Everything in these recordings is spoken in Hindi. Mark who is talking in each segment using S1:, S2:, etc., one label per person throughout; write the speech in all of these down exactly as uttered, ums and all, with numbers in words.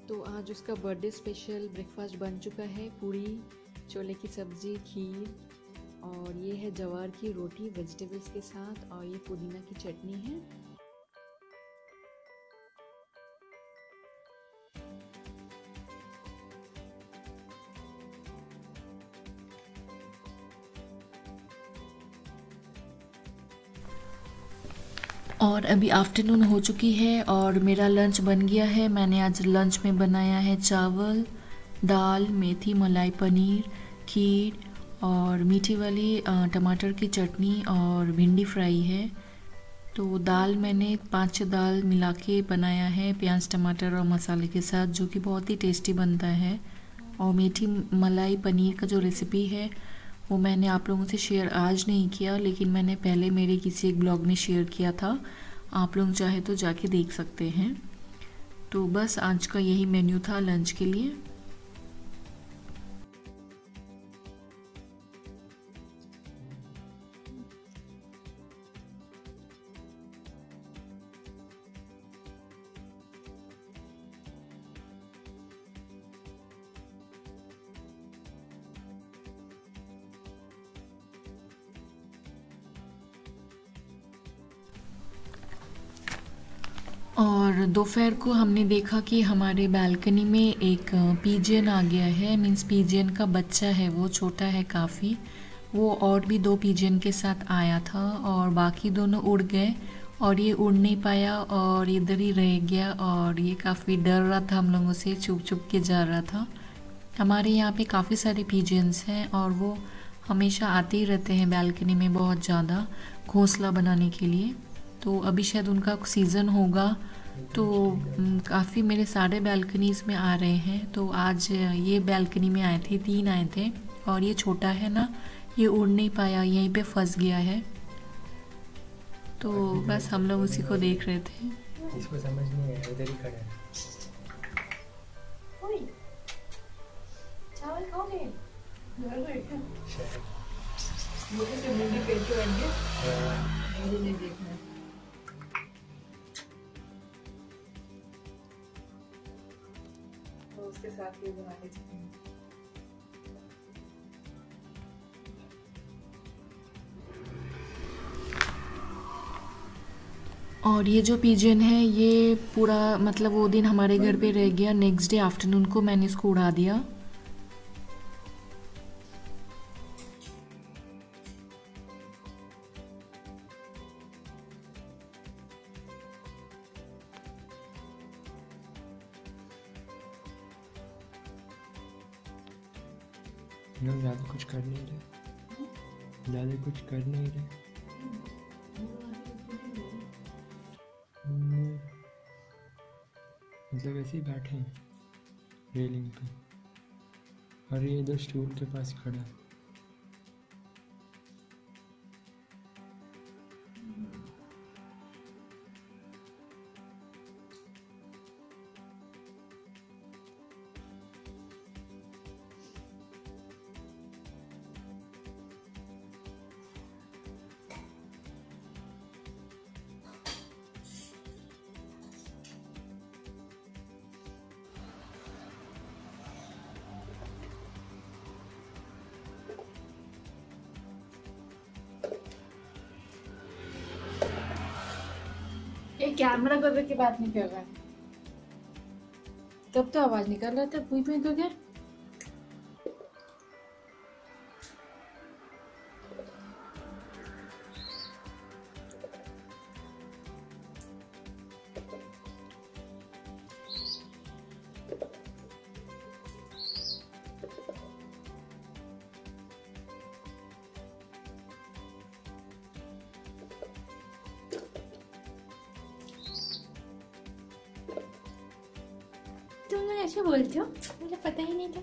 S1: तो आज उसका बर्थडे स्पेशल ब्रेकफास्ट बन चुका है। पूरी, छोले की सब्ज़ी, खीर और ये है जवार की रोटी वेजिटेबल्स के साथ, और ये पुदीना की चटनी है। और अभी आफ्टरनून हो चुकी है और मेरा लंच बन गया है। मैंने आज लंच में बनाया है चावल, दाल, मेथी मलाई पनीर, खीर और मीठी वाली टमाटर की चटनी और भिंडी फ्राई है। तो दाल मैंने पाँच छः दाल मिला के बनाया है प्याज टमाटर और मसाले के साथ, जो कि बहुत ही टेस्टी बनता है। और मीठी मलाई पनीर का जो रेसिपी है वो मैंने आप लोगों से शेयर आज नहीं किया, लेकिन मैंने पहले मेरे किसी एक ब्लॉग में शेयर किया था। आप लोग चाहे तो जाके देख सकते हैं। तो बस आज का यही मेन्यू था लंच के लिए। और दोपहर को हमने देखा कि हमारे बालकनी में एक पीजियन आ गया है। मीन्स पीजियन का बच्चा है, वो छोटा है काफ़ी। वो और भी दो पीजियन के साथ आया था और बाकी दोनों उड़ गए और ये उड़ नहीं पाया और इधर ही रह गया। और ये काफ़ी डर रहा था हम लोगों से, छुप छुप के जा रहा था। हमारे यहाँ पे काफ़ी सारे पीजियंस हैं और वो हमेशा आते ही रहते हैं बालकनी में बहुत ज़्यादा घोंसला बनाने के लिए। तो अभी शायद उनका सीज़न होगा, तो काफ़ी मेरे सारे बालकनीज़ में आ रहे हैं। तो आज ये बालकनी में आए थे, तीन आए थे। और ये छोटा है ना, ये उड़ नहीं पाया, यहीं पे फंस गया है। तो बस हम लोग उसी को देख रहे थे।
S2: इसको समझ नहीं आया, इधर ही खड़ा है।
S1: चावल खाओगे?
S2: शायद
S1: मुझे से मुंडी फेंक के बैठ गया। मुझे नहीं देखना। तो उसके साथ ये बना के चटनी। और ये जो पिजन है ये पूरा मतलब वो दिन हमारे घर पे रह गया। नेक्स्ट डे आफ्टरनून को मैंने इसको उड़ा दिया।
S2: लोग ज़्यादा कुछ कर नहीं रहे, ज़्यादा कुछ कर नहीं रहे। मतलब ऐसे ही बैठे हैं रेलिंग पे, और ये इधर स्टूल के पास खड़ा है।
S1: ये कैमरा कर रहे के बात नहीं कर रहा है, तब तो आवाज निकल रहा था पुई पुई करके। तुम लोग ऐसे बोलते हो, मुझे पता ही नहीं था।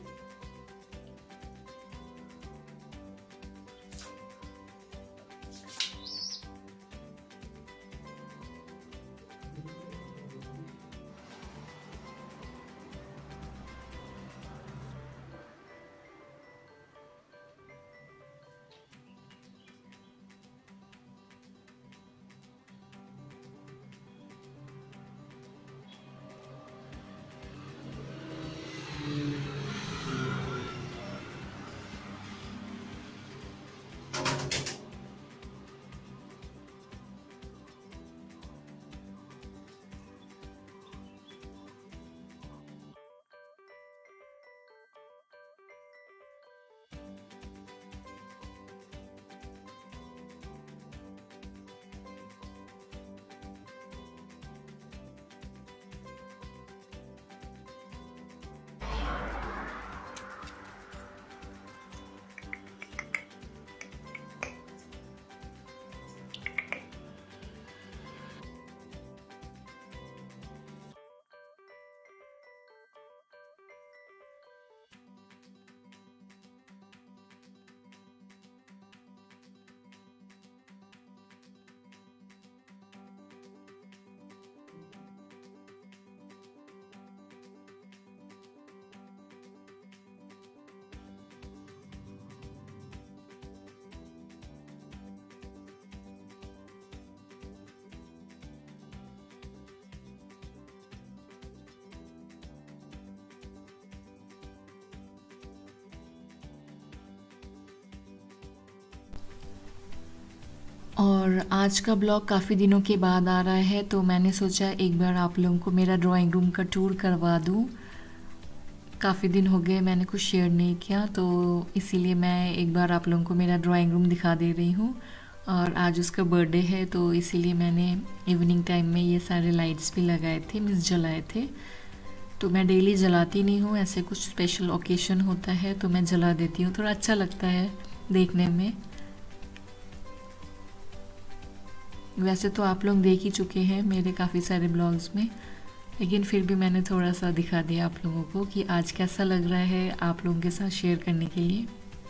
S1: और आज का ब्लॉग काफ़ी दिनों के बाद आ रहा है, तो मैंने सोचा एक बार आप लोगों को मेरा ड्राइंग रूम का टूर करवा दूँ। काफ़ी दिन हो गए मैंने कुछ शेयर नहीं किया, तो इसीलिए मैं एक बार आप लोगों को मेरा ड्राइंग रूम दिखा दे रही हूँ। और आज उसका बर्थडे है, तो इसीलिए मैंने इवनिंग टाइम में ये सारे लाइट्स भी लगाए थे, मीन्स जलाए थे। तो मैं डेली जलाती नहीं हूँ, ऐसे कुछ स्पेशल ओकेशन होता है तो मैं जला देती हूँ, थोड़ा अच्छा लगता है देखने में। वैसे तो आप लोग देख ही चुके हैं मेरे काफ़ी सारे ब्लॉग्स में, लेकिन फिर भी मैंने थोड़ा सा दिखा दिया आप लोगों को कि आज कैसा लग रहा है आप लोगों के साथ शेयर करने के लिए।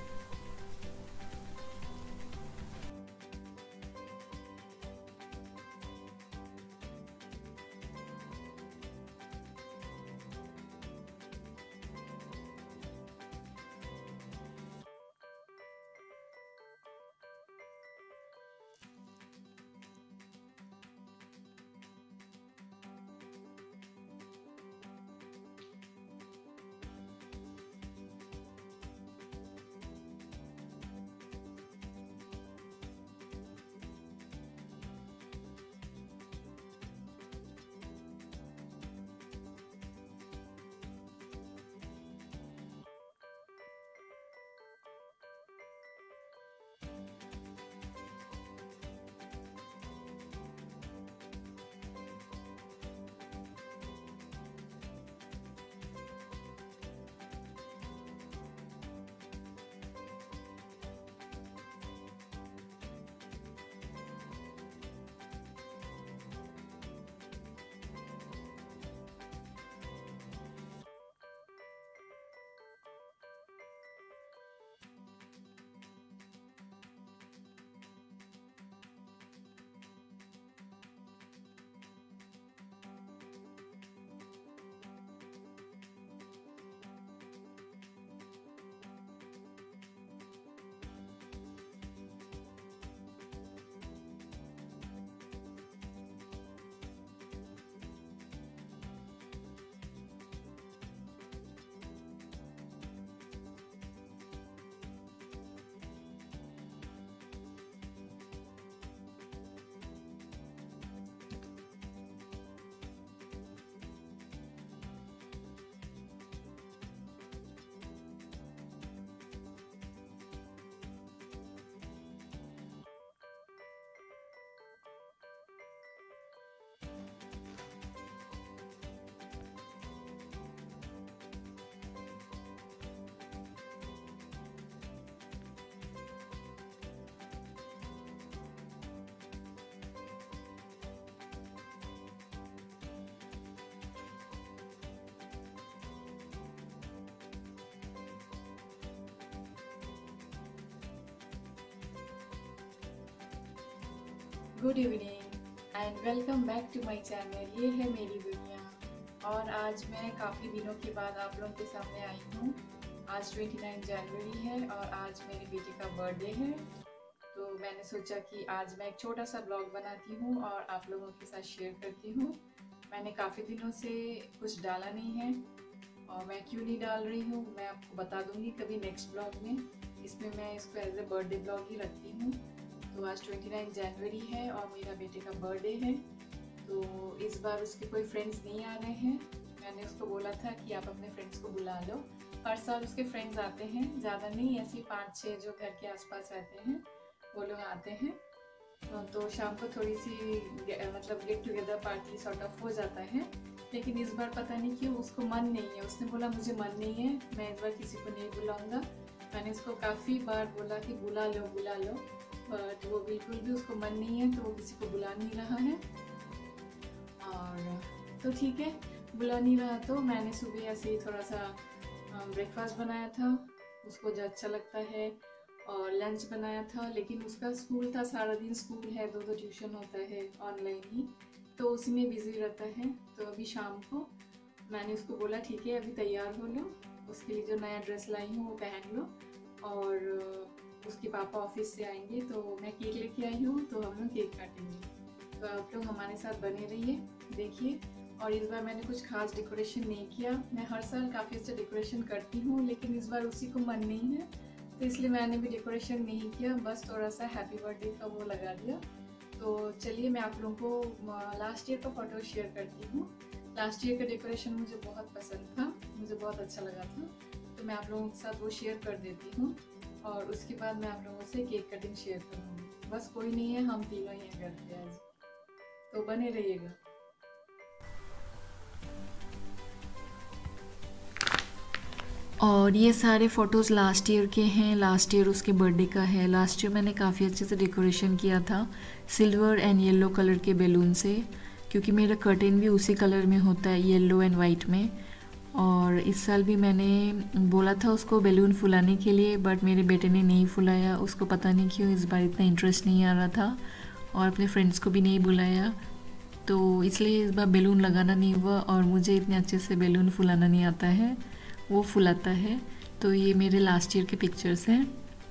S3: Good evening and welcome back to my channel. ये है मेरी दुनिया और आज मैं काफ़ी दिनों के बाद आप लोगों के सामने आई हूँ। आज उनतीस जनवरी है और आज मेरे बेटे का बर्थडे है, तो मैंने सोचा कि आज मैं एक छोटा सा ब्लॉग बनाती हूँ और आप लोगों के साथ शेयर करती हूँ। मैंने काफ़ी दिनों से कुछ डाला नहीं है और मैं क्यों नहीं डाल रही हूँ मैं आपको बता दूँगी कभी नेक्स्ट ब्लॉग में। इसमें मैं इसको एज ए बर्थडे ब्लॉग ही रखती हूँ। तो आज उनतीस जनवरी है और मेरा बेटे का बर्थडे है, तो इस बार उसके कोई फ्रेंड्स नहीं आ रहे हैं। मैंने उसको बोला था कि आप अपने फ्रेंड्स को बुला लो। हर साल उसके फ्रेंड्स आते हैं, ज़्यादा नहीं, ऐसे पाँच छः जो घर के आसपास रहते हैं वो लोग आते हैं। तो शाम को थोड़ी सी मतलब get together party sort of हो जाता है, लेकिन इस बार पता नहीं क्यों उसको मन नहीं है। उसने बोला मुझे मन नहीं है, मैं इस बार किसी को नहीं बुलाऊंगा। मैंने उसको काफ़ी बार बोला कि बुला लो बुला लो, बट वो बिल्कुल भी उसको मन नहीं है, तो वो किसी को बुला नहीं रहा है। और तो ठीक है, बुला नहीं रहा तो मैंने सुबह ऐसे ही थोड़ा सा ब्रेकफास्ट बनाया था, उसको जो अच्छा लगता है, और लंच बनाया था। लेकिन उसका स्कूल था, सारा दिन स्कूल है, दो दो ट्यूशन होता है ऑनलाइन ही, तो उसी में बिज़ी रहता है। तो अभी शाम को मैंने उसको बोला ठीक है अभी तैयार हो लो, उसके लिए जो नया ड्रेस लाई हूँ वो पहन लो, और उसके पापा ऑफिस से आएंगे तो मैं केक लेके आई हूँ, तो हम लोग केक काटेंगे। तो आप लोग हमारे साथ बने रहिए, देखिए। और इस बार मैंने कुछ खास डेकोरेशन नहीं किया। मैं हर साल काफ़ी अच्छा डेकोरेशन करती हूँ, लेकिन इस बार उसी को मन नहीं है, तो इसलिए मैंने भी डेकोरेशन नहीं किया, बस थोड़ा सा हैप्पी बर्थडे का वो लगा दिया। तो चलिए मैं आप लोगों को लास्ट ईयर का फ़ोटो शेयर करती हूँ। लास्ट ईयर का डेकोरेशन मुझे बहुत पसंद था, मुझे बहुत अच्छा लगा था, तो मैं आप लोगों के साथ वो शेयर कर देती हूँ और उसके बाद मैं आप लोगों से केक कटिंग शेयर करूँगी। बस कोई नहीं है, हम तीनों ही हैं घर पे आज, तो बने रहिएगा।
S1: और ये सारे फ़ोटोज़ लास्ट ईयर के हैं, लास्ट ईयर उसके बर्थडे का है। लास्ट ईयर मैंने काफ़ी अच्छे से डेकोरेशन किया था सिल्वर एंड येलो कलर के बैलून से, क्योंकि मेरा कर्टेन भी उसी कलर में होता है, येलो एंड वाइट में। और इस साल भी मैंने बोला था उसको बैलून फुलाने के लिए, बट मेरे बेटे ने नहीं फुलाया। उसको पता नहीं क्यों इस बार इतना इंटरेस्ट नहीं आ रहा था, और अपने फ्रेंड्स को भी नहीं बुलाया, तो इसलिए इस बार बैलून लगाना नहीं हुआ। और मुझे इतने अच्छे से बैलून फुलाना नहीं आता है, वो फुलाता है। तो ये मेरे लास्ट ईयर के पिक्चर्स हैं।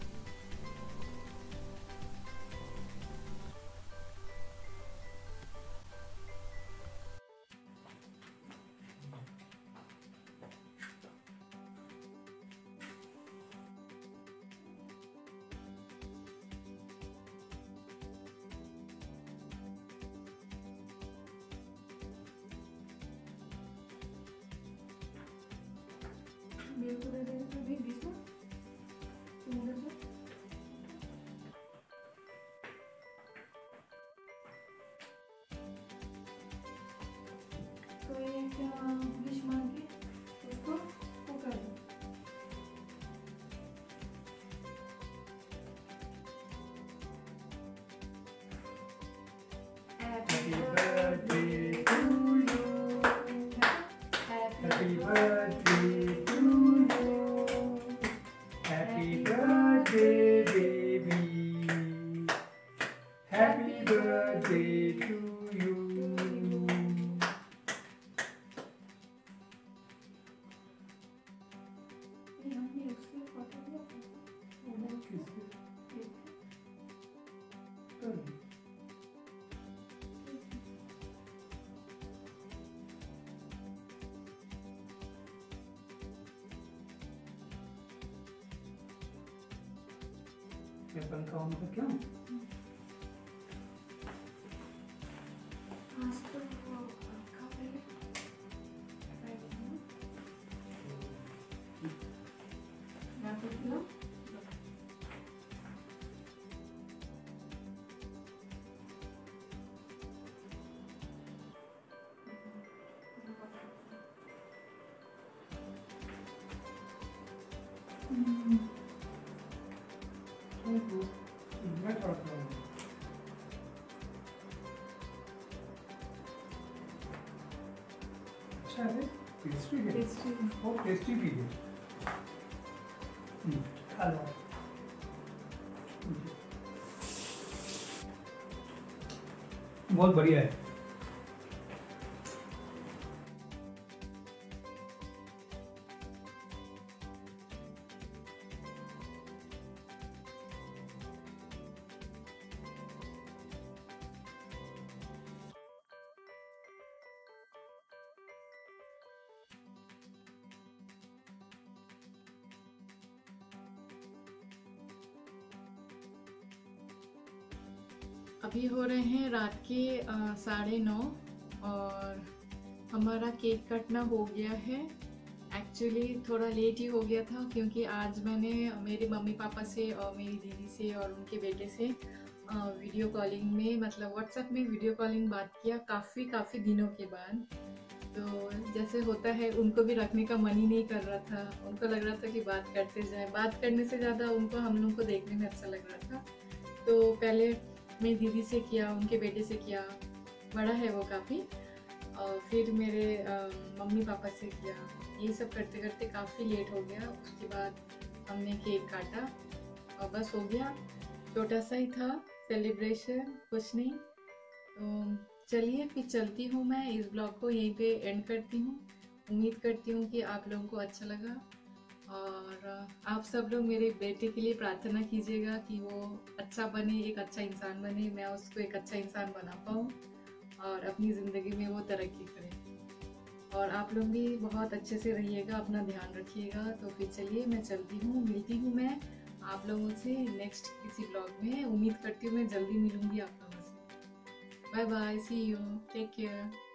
S3: मेरे को दे दे तो भी बीच में तुम उधर जाओ। तो एक विश मांग के उसको वो कर दो। Happy birthday to you. Happy birthday to you.
S2: Happy birthday, baby. Happy birthday to you. मैं पंखा ऑन कर क्यों? मैं थोड़ा सा अच्छा है, पेस्ट्री है,
S3: पेस्ट्री
S2: वो पेस्ट्री भी है। खा लो। बहुत बढ़िया है।
S3: अभी हो रहे हैं रात के साढ़े नौ और हमारा केक कटना हो गया है। एक्चुअली थोड़ा लेट ही हो गया था, क्योंकि आज मैंने मेरे मम्मी पापा से और मेरी दीदी से और उनके बेटे से वीडियो कॉलिंग में, मतलब व्हाट्सएप में वीडियो कॉलिंग बात किया काफ़ी काफ़ी दिनों के बाद। तो जैसे होता है, उनको भी रखने का मन ही नहीं कर रहा था। उनको लग रहा था कि बात करते जाएं, बात करने से ज़्यादा उनको हम लोग को देखने में अच्छा लग रहा था। तो पहले मेरी दीदी से किया, उनके बेटे से किया, बड़ा है वो काफ़ी, और फिर मेरे मम्मी पापा से किया। ये सब करते करते काफ़ी लेट हो गया। उसके बाद हमने केक काटा और बस हो गया। छोटा सा ही था सेलिब्रेशन, कुछ नहीं। तो चलिए फिर चलती हूँ, मैं इस ब्लॉग को यहीं पे एंड करती हूँ। उम्मीद करती हूँ कि आप लोगों को अच्छा लगा, और आप सब लोग मेरे बेटे के लिए प्रार्थना कीजिएगा कि वो अच्छा बने, एक अच्छा इंसान बने, मैं उसको एक अच्छा इंसान बना पाऊँ और अपनी ज़िंदगी में वो तरक्की करे। और आप लोग भी बहुत अच्छे से रहिएगा, अपना ध्यान रखिएगा। तो फिर चलिए मैं चलती हूँ, मिलती हूँ मैं आप लोगों से नेक्स्ट किसी ब्लॉग में। उम्मीद करती हूँ मैं जल्दी मिलूंगी आप लोगों से। Bye bye, see you, take care.